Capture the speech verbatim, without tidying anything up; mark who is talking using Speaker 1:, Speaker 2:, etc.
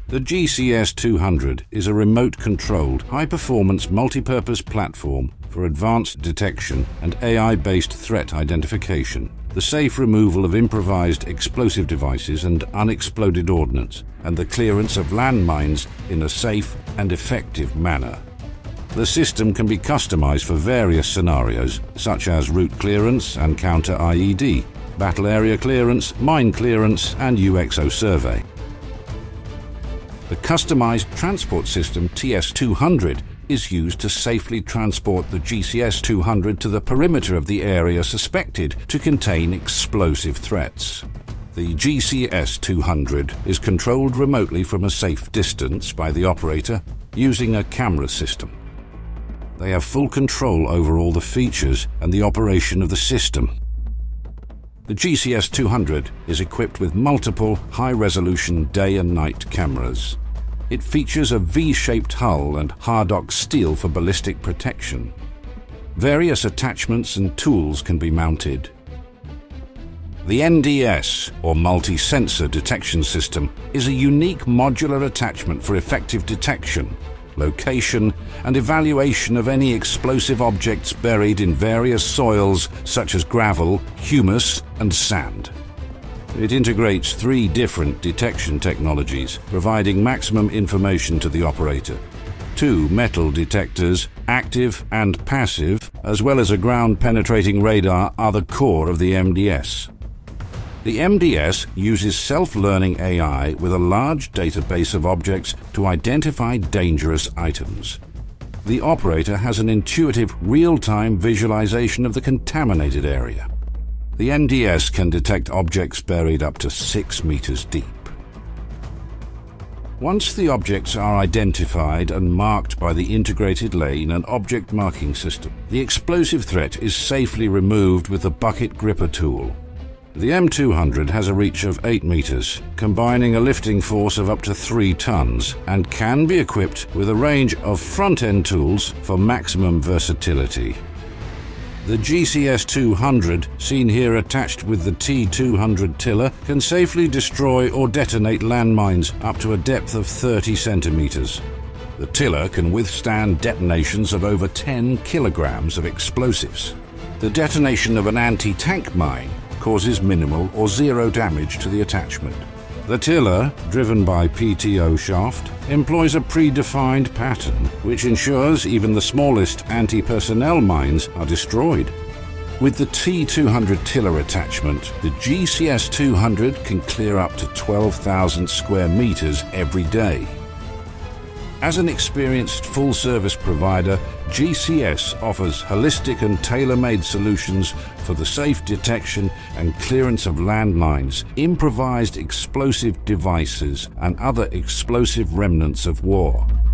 Speaker 1: The G C S two hundred is a remote-controlled, high-performance multi-purpose platform for advanced detection and A I-based threat identification, the safe removal of improvised explosive devices and unexploded ordnance, and the clearance of landmines in a safe and effective manner. The system can be customized for various scenarios, such as route clearance and counter I E D, battle area clearance, mine clearance, and U X O survey. The customized transport system T S two hundred is used to safely transport the G C S two hundred to the perimeter of the area suspected to contain explosive threats. The G C S two hundred is controlled remotely from a safe distance by the operator using a camera system. They have full control over all the features and the operation of the system. The G C S two hundred is equipped with multiple high-resolution day and night cameras. It features a V-shaped hull and Hardock steel for ballistic protection. Various attachments and tools can be mounted. The N D S, or Multi-Sensor Detection System, is a unique modular attachment for effective detection, location, and evaluation of any explosive objects buried in various soils such as gravel, humus, and sand. It integrates three different detection technologies, providing maximum information to the operator. Two metal detectors, active and passive, as well as a ground-penetrating radar, are the core of the M D S. The M D S uses self-learning A I with a large database of objects to identify dangerous items. The operator has an intuitive, real-time visualization of the contaminated area. The N D S can detect objects buried up to six meters deep. Once the objects are identified and marked by the integrated lane and object marking system, the explosive threat is safely removed with the bucket gripper tool. The M two hundred has a reach of eight meters, combining a lifting force of up to three tons, and can be equipped with a range of front-end tools for maximum versatility. The G C S two hundred, seen here attached with the T two hundred tiller, can safely destroy or detonate landmines up to a depth of thirty centimeters. The tiller can withstand detonations of over ten kilograms of explosives. The detonation of an anti-tank mine causes minimal or zero damage to the attachment. The tiller, driven by P T O shaft, employs a predefined pattern which ensures even the smallest anti-personnel mines are destroyed. With the T two hundred tiller attachment, the G C S two hundred can clear up to twelve thousand square meters every day. As an experienced full-service provider, G C S offers holistic and tailor-made solutions for the safe detection and clearance of landmines, improvised explosive devices, and other explosive remnants of war.